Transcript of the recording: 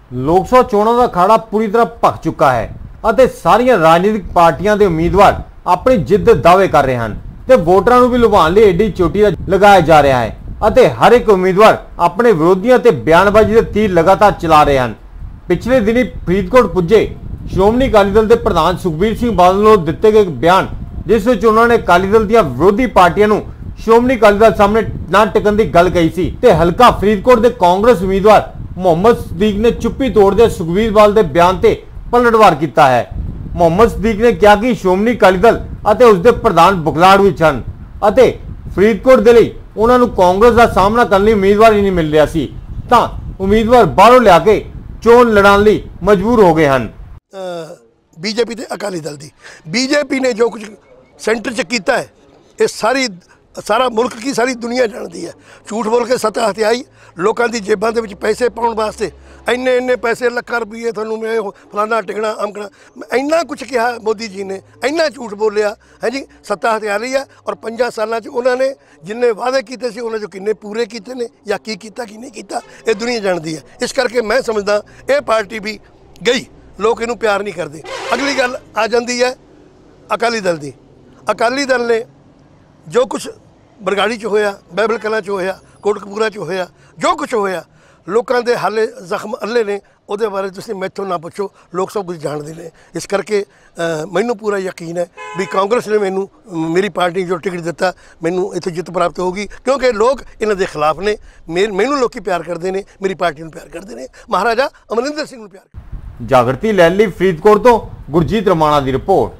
ਲੋਕ ਸਭਾ ਚੋਣਾਂ ਦਾ ਅਖਾੜਾ ਪੂਰੀ ਤਰ੍ਹਾਂ ਭਖ ਚੁੱਕਾ ਹੈ ਅਤੇ ਸਾਰੀਆਂ ਰਾਜਨੀਤਿਕ ਪਾਰਟੀਆਂ ਦੇ ਉਮੀਦਵਾਰ ਆਪਣੀ ਜਿੱਤ ਦੇ ਦਾਅਵੇ ਕਰ ਰਹੇ ਹਨ ਤੇ ਵੋਟਰਾਂ ਨੂੰ ਵੀ ਲੁਭਾਉਣ ਲਈ ਏਡੀ ਚੋਟੀ ਦਾ ਲਗਾਇਆ ਜਾ ਰਿਹਾ ਹੈ ਅਤੇ ਹਰ ਇੱਕ ਉਮੀਦਵਾਰ ਆਪਣੇ ਵਿਰੋਧੀਆਂ ਤੇ ਬਿਆਨਬਾਜ਼ੀ ਦੇ ਤੀਰ ਲਗਾਤਾਰ ਚਲਾ ਰਹੇ ਹਨ। ਪਿਛਲੇ ਦਿਨੀ ਫਰੀਦਕੋਟ ਪੁੱਜੇ ਸ਼੍ਰੋਮਣੀ ਅਕਾਲੀ ਦਲ ਦੇ ਪ੍ਰਧਾਨ ਸੁਖਬੀਰ ਸਿੰਘ ਬਾਦਲ ਨੂੰ ਦਿੱਤੇ ਗਏ ਬਿਆਨ, ਜਿਸ ਵਿੱਚ ਉਹਨਾਂ ਨੇ ਅਕਾਲੀ ਦਲ ਦੀਆਂ ਵਿਰੋਧੀ ਪਾਰਟੀਆਂ ਨੂੰ ਸ਼੍ਰੋਮਣੀ ਅਕਾਲੀ ਦਲ ਸਾਹਮਣੇ ਨਾ ਟਿਕਣ ਦੀ ਗੱਲ ਕਹੀ ਸੀ ਤੇ ਹਲਕਾ ਫਰੀਦਕੋਟ ਦੇ ਕਾਂਗਰਸ ਉਮੀਦਵਾਰ ਮੁਹੰਮਦ ਸਦੀਕ ਨੇ ਚੁੱਪੀ ਤੋੜਦੇ ਸੁਖਬੀਰ ਬਾਦਲ ਦੇ ਬਿਆਨ ਤੇ ਪਲਟਵਾਰ ਕੀਤਾ ਹੈ। ਮੁਹੰਮਦ ਸਦੀਕ ਨੇ ਕਿਹਾ ਕਿ ਸ਼੍ਰੋਮਣੀ ਅਕਾਲੀ ਦਲ ਅਤੇ ਉਸ ਦੇ ਪ੍ਰਧਾਨ ਬੁਖਲਾੜ ਵਿੱਚ ਹਨ ਅਤੇ ਫਰੀਦਕੋਟ ਦੇ ਲਈ ਉਹਨਾਂ ਨੂੰ ਕਾਂਗਰਸ ਦਾ ਸਾਹਮਣਾ ਕਰਨ ਲਈ ਉਮੀਦਵਾਰ ਹੀ ਨਹੀਂ ਮਿਲ ਰਿਹਾ ਸੀ, ਤਾਂ ਉਮੀਦਵਾਰ ਬਾਹਰੋਂ ਲਿਆ ਕੇ ਚੋਣ ਲੜਨ ਲਈ ਮਜਬੂਰ ਹੋ ਗਏ ਹਨ। बीजेपी ਤੇ ਅਕਾਲੀ ਦਲ ਦੀ बीजेपी ने जो कुछ सेंटर च किया है ये सारा मुल्क की सारी दुनिया जानती है। झूठ बोल के सत्ता हथियाई लोगों की जेबां दे विच पैसे पाउण वास्ते इन्ने इन्ने पैसे लाखां रुपये थानू मैं फलाना टिकना अमकना इन्ना कुछ कहा मोदी जी ने, इन्ना झूठ बोलिया है जी। सत्ता हथियारी है और 5 सालों उन्होंने जिन्ने वादे किए सी उन्होंने जो किन्ने पूरे किए ने या की किया की नहीं किया ये दुनिया जानती है। इस करके मैं समझदा ये पार्टी भी गई, लोग इनू प्यार नहीं करते। अगली गल आ जाती है अकाली दल की। अकाली दल ने जो कुछ बरगाड़ी च होया, बाइबल कलां च होया, कोटकपूरा च होया, जो कुछ होया लोगों के हाले जख्म अल्ले ने उहदे बारे तुसीं मैथों ना पुछो, लोग सब कुछ जानते हैं। इस करके मैनू पूरा यकीन है भी कांग्रेस ने मैनू मेरी पार्टी जो टिकट दिता मैनू इत्थे जित प्राप्त होगी, क्योंकि लोग इन्हां दे खिलाफ ने। मैनू लोग प्यार करते हैं, मेरी पार्टी नूं प्यार करते हैं, महाराजा अमरिंदर सिंह नूं प्यार। जागृति लैन लई फरीदकोट तो गुरजीत रमाणा की रिपोर्ट।